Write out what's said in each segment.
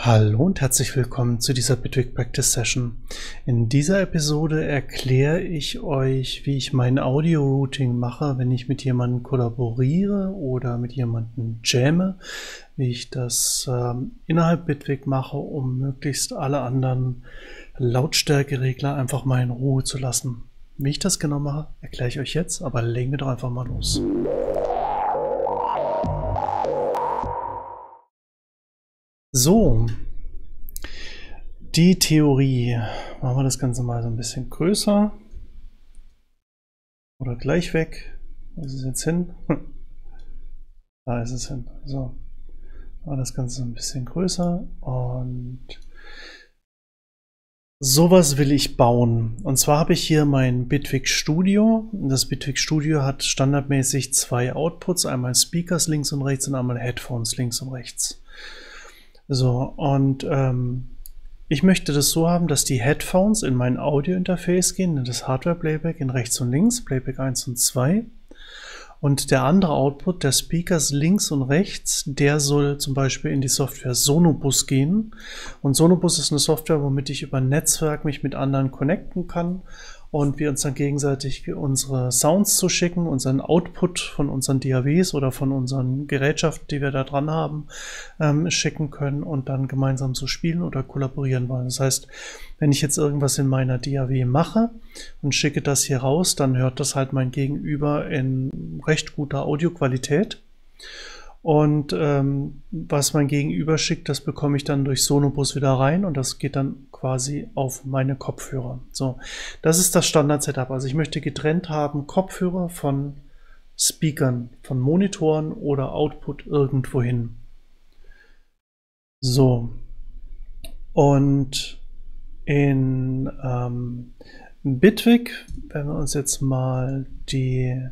Hallo und herzlich willkommen zu dieser Bitwig Practice Session. In dieser Episode erkläre ich euch, wie ich mein Audio-Routing mache, wenn ich mit jemandem kollaboriere oder mit jemandem jamme, wie ich das innerhalb Bitwig mache, um möglichst alle anderen Lautstärkeregler einfach mal in Ruhe zu lassen. Wie ich das genau mache, erkläre ich euch jetzt, aber legen wir doch einfach mal los. So, die Theorie. Machen wir das Ganze mal so ein bisschen größer. Oder gleich weg. Wo ist es jetzt hin? Da ist es hin. So, machen wir das Ganze so ein bisschen größer. Und sowas will ich bauen. Und zwar habe ich hier mein Bitwig Studio. Das Bitwig Studio hat standardmäßig zwei Outputs. Einmal Speakers links und rechts und einmal Headphones links und rechts. So, und ich möchte das so haben, dass die Headphones in mein Audio-Interface gehen, in das Hardware-Playback in rechts und links, Playback 1 und 2. Und der andere Output, der Speakers links und rechts, der soll zum Beispiel in die Software Sonobus gehen. Und Sonobus ist eine Software, womit ich über ein Netzwerk mich mit anderen connecten kann und wir uns dann gegenseitig unsere Sounds zuschicken, unseren Output von unseren DAWs oder von unseren Gerätschaften, die wir da dran haben, schicken können und dann gemeinsam so spielen oder kollaborieren wollen. Das heißt, wenn ich jetzt irgendwas in meiner DAW mache und schicke das hier raus, dann hört das halt mein Gegenüber in recht guter Audioqualität. Und was mein Gegenüber schickt, das bekomme ich dann durch Sonobus wieder rein und das geht dann quasi auf meine Kopfhörer. So, das ist das Standard-Setup. Also ich möchte getrennt haben Kopfhörer von Speakern, von Monitoren oder Output irgendwohin. So, und in Bitwig, wenn wir uns jetzt mal die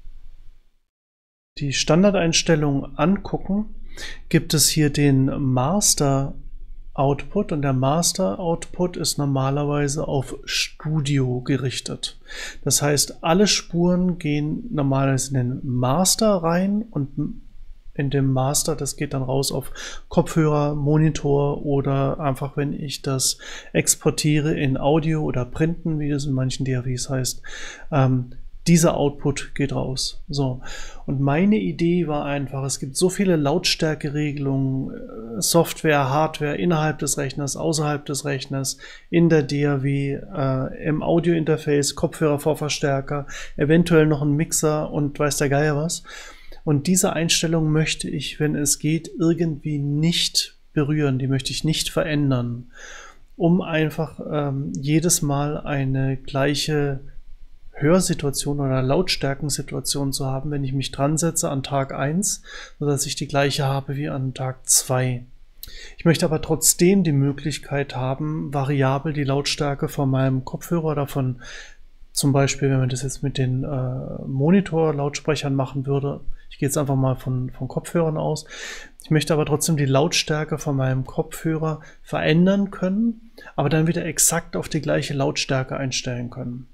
Standardeinstellungen angucken, gibt es hier den Master Output und der Master Output ist normalerweise auf Studio gerichtet. Das heißt, alle Spuren gehen normalerweise in den Master rein und in dem Master, das geht dann raus auf Kopfhörer, Monitor oder einfach, wenn ich das exportiere in Audio oder Printen, wie das in manchen DAWs heißt, dieser Output geht raus. So. Und meine Idee war einfach, es gibt so viele Lautstärkeregelungen, Software, Hardware innerhalb des Rechners, außerhalb des Rechners, in der DAW, im Audio-Interface, Kopfhörer-Vorverstärker, eventuell noch ein Mixer und weiß der Geier was. Und diese Einstellung möchte ich, wenn es geht, irgendwie nicht berühren, die möchte ich nicht verändern, um einfach jedes Mal eine gleiche Hörsituation oder Lautstärkensituation zu haben, wenn ich mich dran setze an Tag 1, sodass ich die gleiche habe wie an Tag 2. Ich möchte aber trotzdem die Möglichkeit haben, variabel die Lautstärke von meinem Kopfhörer oder von zum Beispiel, wenn man das jetzt mit den Monitor-Lautsprechern machen würde, ich gehe jetzt einfach mal von Kopfhörern aus, ich möchte aber trotzdem die Lautstärke von meinem Kopfhörer verändern können, aber dann wieder exakt auf die gleiche Lautstärke einstellen können.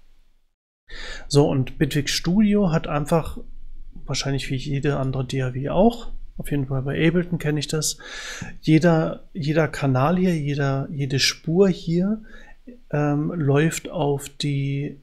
So, und Bitwig Studio hat einfach, wahrscheinlich wie jede andere DAW auch, auf jeden Fall bei Ableton kenne ich das, jeder Kanal hier, jede Spur hier läuft auf den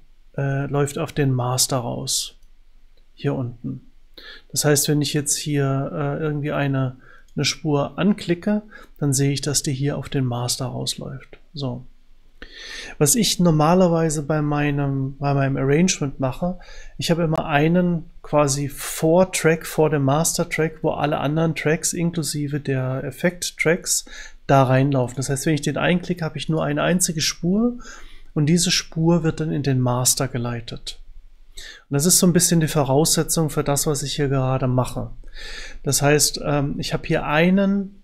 Master raus. Hier unten. Das heißt, wenn ich jetzt hier irgendwie eine Spur anklicke, dann sehe ich, dass die hier auf den Master rausläuft. So. Was ich normalerweise bei meinem Arrangement mache, ich habe immer einen quasi Vor-Track vor dem Master-Track, wo alle anderen Tracks inklusive der Effekt-Tracks da reinlaufen. Das heißt, wenn ich den einklicke, habe ich nur eine einzige Spur und diese Spur wird dann in den Master geleitet. Und das ist so ein bisschen die Voraussetzung für das, was ich hier gerade mache. Das heißt, ich habe hier einen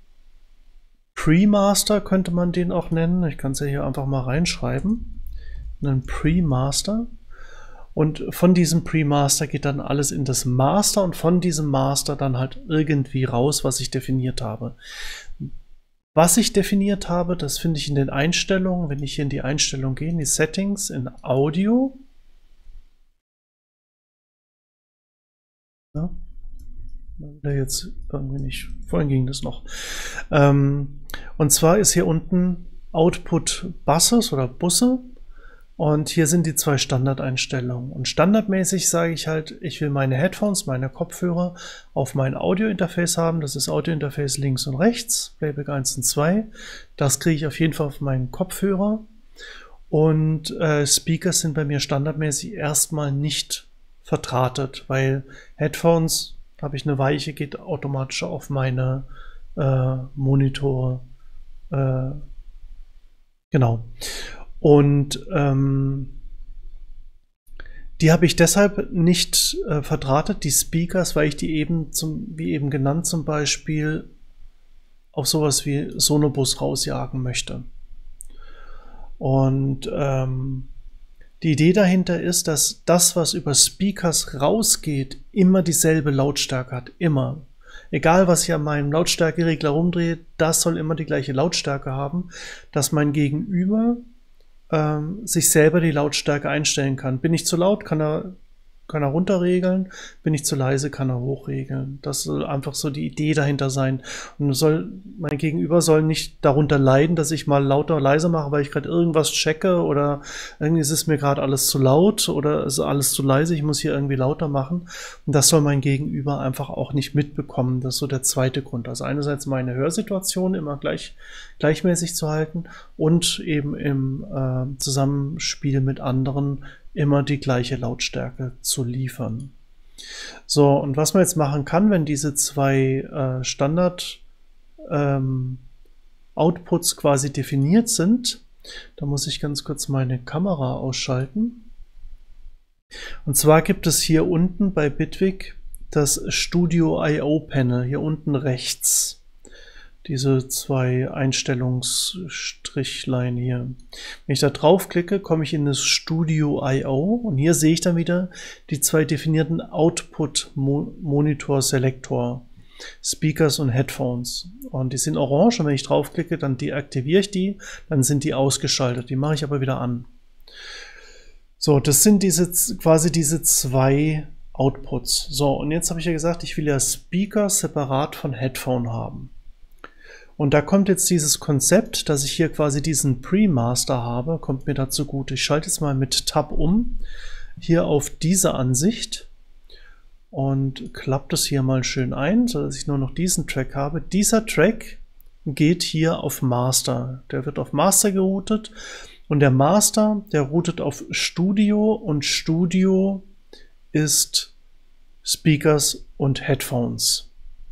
Pre-Master, könnte man den auch nennen. Ich kann es ja hier einfach mal reinschreiben. Einen Pre-Master. Und von diesem Pre-Master geht dann alles in das Master und von diesem Master dann halt irgendwie raus, was ich definiert habe. Was ich definiert habe, das finde ich in den Einstellungen, wenn ich hier in die Einstellung gehe, in die Settings, in Audio. Ja. Jetzt irgendwie nicht. Vorhin ging das noch. Und zwar ist hier unten Output Buses oder Busse. Und hier sind die zwei Standardeinstellungen. Und standardmäßig sage ich halt, ich will meine Headphones, meine Kopfhörer auf mein Audiointerface haben. Das ist Audiointerface links und rechts, Playback 1 und 2. Das kriege ich auf jeden Fall auf meinen Kopfhörer. Und Speakers sind bei mir standardmäßig erstmal nicht verdrahtet, weil Headphones, habe ich eine Weiche, geht automatisch auf meine Monitore. Genau. Und die habe ich deshalb nicht verdrahtet, die Speakers, weil ich die eben, wie eben genannt, zum Beispiel auf sowas wie Sonobus rausjagen möchte. Und die Idee dahinter ist, dass das, was über Speakers rausgeht, immer dieselbe Lautstärke hat. Immer. Egal, was ich an meinem Lautstärkeregler rumdrehe, das soll immer die gleiche Lautstärke haben, dass mein Gegenüber sich selber die Lautstärke einstellen kann. Bin ich zu laut, kann er runterregeln. Bin ich zu leise, kann er hochregeln. Das soll einfach so die Idee dahinter sein. Und mein Gegenüber soll nicht darunter leiden, dass ich mal lauter oder leiser mache, weil ich gerade irgendwas checke oder irgendwie ist es mir gerade alles zu laut oder ist alles zu leise. Ich muss hier irgendwie lauter machen. Und das soll mein Gegenüber einfach auch nicht mitbekommen. Das ist so der zweite Grund. Also einerseits meine Hörsituation immer gleichmäßig zu halten und eben im Zusammenspiel mit anderen immer die gleiche Lautstärke zu liefern. So, und was man jetzt machen kann, wenn diese zwei Standard Outputs quasi definiert sind, da muss ich ganz kurz meine Kamera ausschalten. Und zwar gibt es hier unten bei Bitwig das Studio I/O Panel, hier unten rechts. Diese zwei Einstellungsstrichlein hier. Wenn ich da draufklicke, komme ich in das Studio I/O und hier sehe ich dann wieder die zwei definierten Output Monitor Selektor, Speakers und Headphones. Und die sind orange und wenn ich draufklicke, dann deaktiviere ich die, dann sind die ausgeschaltet. Die mache ich aber wieder an. So, das sind quasi diese zwei Outputs. So, und jetzt habe ich ja gesagt, ich will ja Speaker separat von Headphone haben. Und da kommt jetzt dieses Konzept, dass ich hier quasi diesen Pre-Master habe, kommt mir dazu gut. Ich schalte jetzt mal mit Tab um, hier auf diese Ansicht und klappe das hier mal schön ein, sodass ich nur noch diesen Track habe. Dieser Track geht hier auf Master. Der wird auf Master geroutet und der Master, der routet auf Studio und Studio ist Speakers und Headphones.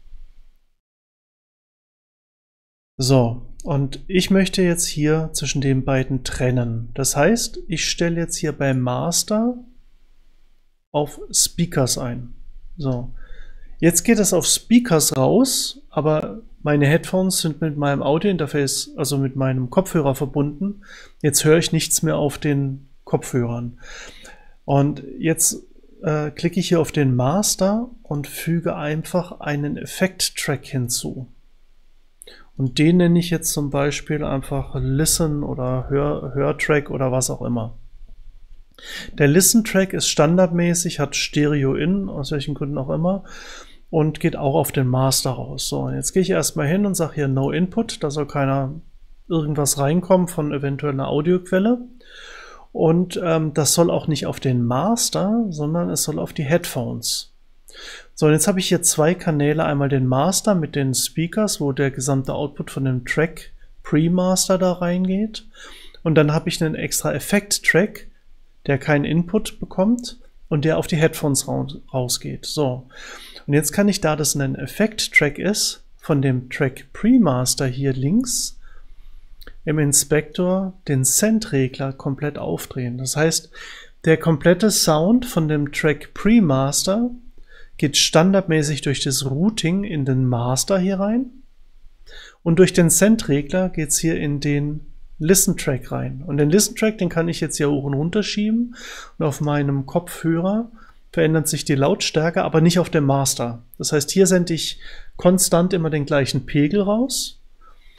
So, und ich möchte jetzt hier zwischen den beiden trennen. Das heißt, ich stelle jetzt hier beim Master auf Speakers ein. So, jetzt geht es auf Speakers raus, aber meine Headphones sind mit meinem Audiointerface, also mit meinem Kopfhörer verbunden. Jetzt höre ich nichts mehr auf den Kopfhörern. Und jetzt klicke ich hier auf den Master und füge einfach einen Effekt-Track hinzu. Und den nenne ich jetzt zum Beispiel einfach Listen oder Hörtrack oder was auch immer. Der Listen-Track ist standardmäßig, hat Stereo-In, aus welchen Gründen auch immer, und geht auch auf den Master raus. So, jetzt gehe ich erstmal hin und sage hier No Input, da soll keiner irgendwas reinkommen von eventuell einer Audioquelle. Und das soll auch nicht auf den Master, sondern es soll auf die Headphones. So, und jetzt habe ich hier zwei Kanäle, einmal den Master mit den Speakers, wo der gesamte Output von dem Track Pre-Master da reingeht. Und dann habe ich einen extra Effekt-Track, der keinen Input bekommt und der auf die Headphones rausgeht. So, und jetzt kann ich, da das ein Effekt-Track ist, von dem Track Pre-Master hier links im Inspektor den Send-Regler komplett aufdrehen. Das heißt, der komplette Sound von dem Track Pre-Master geht standardmäßig durch das Routing in den Master hier rein und durch den Send-Regler geht es hier in den Listen-Track rein. Und den Listen-Track, den kann ich jetzt hier hoch und runter schieben und auf meinem Kopfhörer verändert sich die Lautstärke, aber nicht auf dem Master. Das heißt, hier sende ich konstant immer den gleichen Pegel raus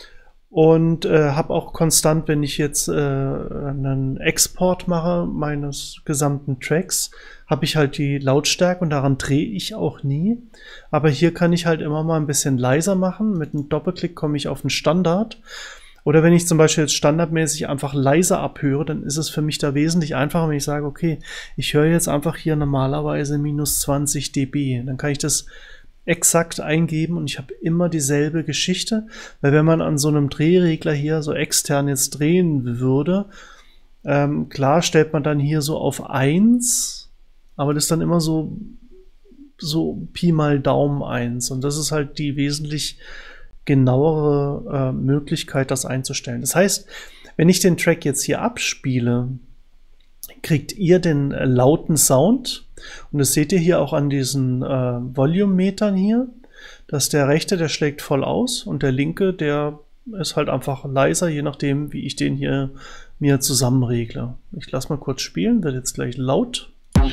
Und habe auch konstant, wenn ich jetzt einen Export mache meines gesamten Tracks, habe ich halt die Lautstärke und daran drehe ich auch nie. Aber hier kann ich halt immer mal ein bisschen leiser machen. Mit einem Doppelklick komme ich auf den Standard. Oder wenn ich zum Beispiel jetzt standardmäßig einfach leiser abhöre, dann ist es für mich da wesentlich einfacher, wenn ich sage, okay, ich höre jetzt einfach hier normalerweise minus 20 dB. Dann kann ich das exakt eingeben und ich habe immer dieselbe Geschichte, weil wenn man an so einem Drehregler hier so extern jetzt drehen würde, klar stellt man dann hier so auf 1, aber das ist dann immer so Pi mal Daumen 1 und das ist halt die wesentlich genauere Möglichkeit, das einzustellen. Das heißt, wenn ich den Track jetzt hier abspiele, kriegt ihr den lauten Sound. Und das seht ihr hier auch an diesen Volume-Metern hier, dass der rechte, der schlägt voll aus und der linke, der ist halt einfach leiser, je nachdem, wie ich den hier mir zusammenregle. Ich lasse mal kurz spielen, wird jetzt gleich laut.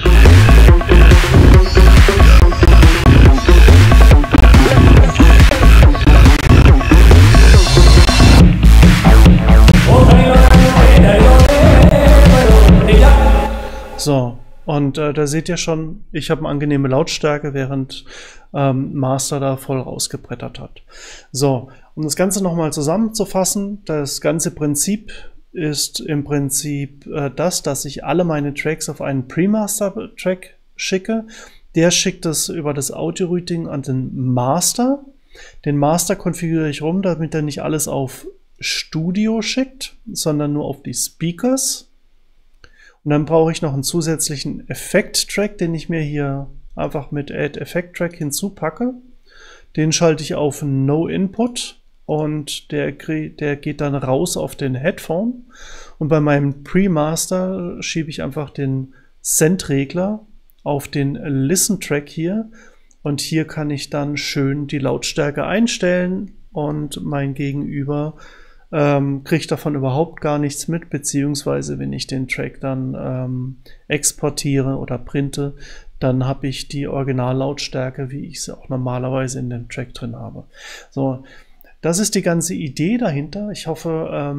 So, und da seht ihr schon, ich habe eine angenehme Lautstärke, während Master da voll rausgebrettert hat. So, um das Ganze nochmal zusammenzufassen, das ganze Prinzip ist im Prinzip dass ich alle meine Tracks auf einen Pre-Master-Track schicke. Der schickt es über das Audio-Routing an den Master. Den Master konfiguriere ich rum, damit er nicht alles auf Studio schickt, sondern nur auf die Speakers. Und dann brauche ich noch einen zusätzlichen Effekt-Track, den ich mir hier einfach mit Add Effect Track hinzupacke. Den schalte ich auf No Input und der geht dann raus auf den Headphone. Und bei meinem Pre-Master schiebe ich einfach den Send-Regler auf den Listen-Track hier. Und hier kann ich dann schön die Lautstärke einstellen und mein Gegenüber kriegt davon überhaupt gar nichts mit, beziehungsweise wenn ich den Track dann exportiere oder printe, dann habe ich die Originallautstärke, wie ich sie auch normalerweise in dem Track drin habe. So, das ist die ganze Idee dahinter. Ich hoffe,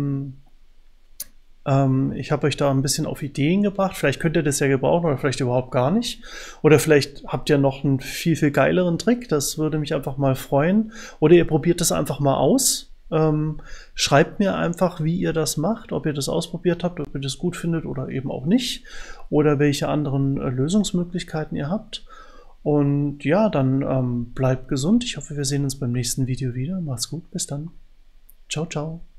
ich habe euch da ein bisschen auf Ideen gebracht. Vielleicht könnt ihr das ja gebrauchen oder vielleicht überhaupt gar nicht. Oder vielleicht habt ihr noch einen viel, viel geileren Trick. Das würde mich einfach mal freuen. Oder ihr probiert das einfach mal aus. Schreibt mir einfach, wie ihr das macht, ob ihr das ausprobiert habt, ob ihr das gut findet oder eben auch nicht. Oder welche anderen Lösungsmöglichkeiten ihr habt. Und ja, dann bleibt gesund. Ich hoffe, wir sehen uns beim nächsten Video wieder. Macht's gut, bis dann. Ciao, ciao.